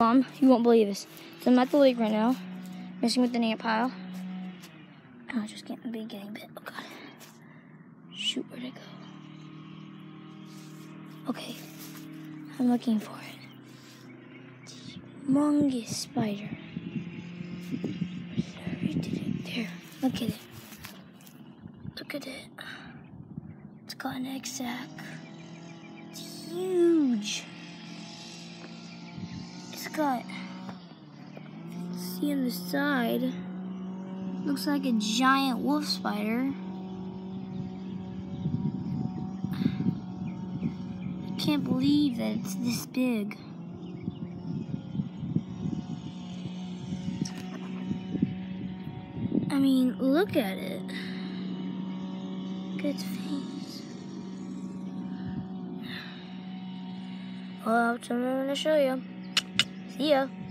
Mom, you won't believe this. So I'm at the lake right now, messing with an ant pile. Oh, just getting bit. Oh god. Shoot, where'd it go? Okay, I'm looking for it. Humongous spider. Where did it? There. Look at it. Look at it. It's got an egg sac. It's huge. It's got, see on the side, looks like a giant wolf spider. I can't believe that it's this big. I mean, look at it. Look at its face. Well, I'm going to show you. See ya.